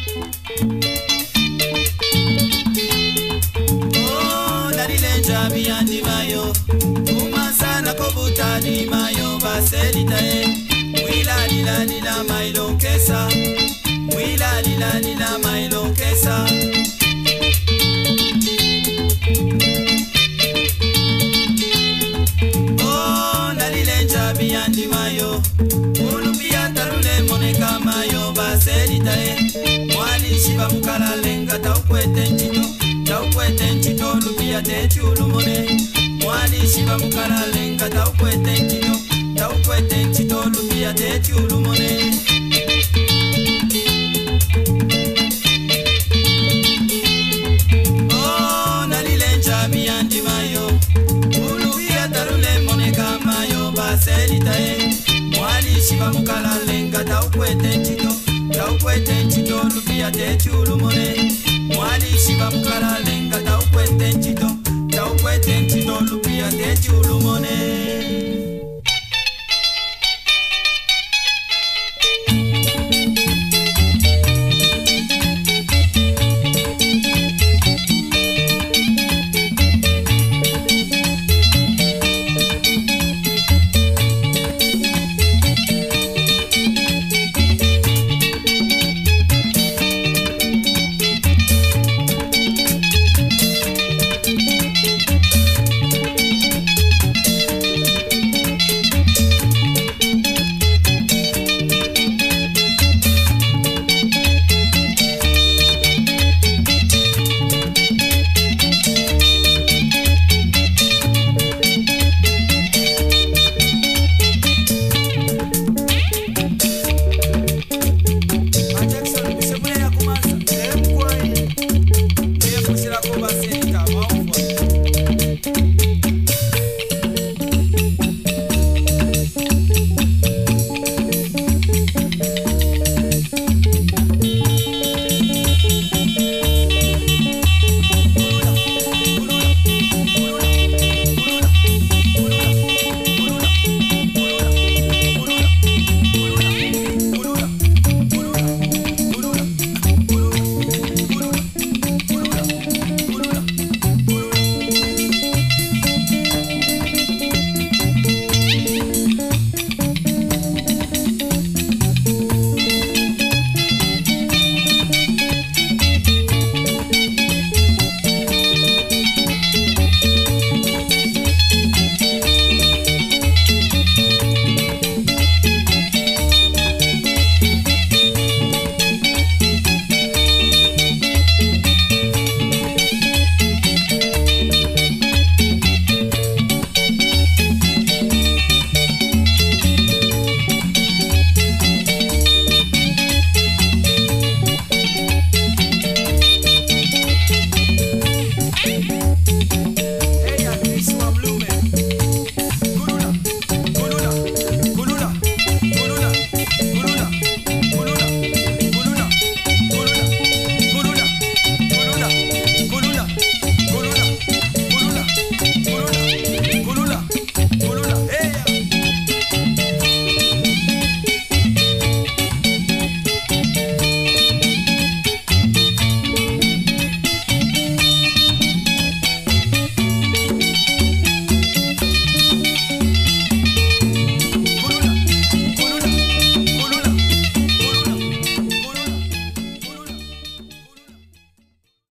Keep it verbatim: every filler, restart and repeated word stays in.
Oh, dalilenja biyandi mayo Umasana kobutani mayo baselita e Wila lila lila mailo kesa Wila lila lila mailo kesa Oh, dalilenja biyandi mayo Ulumbia tarule moneka mayo baselita e Mwali shiba mukala lenga taukwete nchito Taukwete nchito lubia te chulu mone Mwali shiba mukala lenga taukwete nchito Taukwete nchito lubia te chulu mone Oh, nalilenja biyandi mayo Ulumbia tarule moneka mayo baselita e Mwali shiba mukala lenga taukwete nchito Taukwete nchito lubia te chulu mone Mwali shiba mukala lenga taukwete nchito Taukwete nchito lubia te chulu mone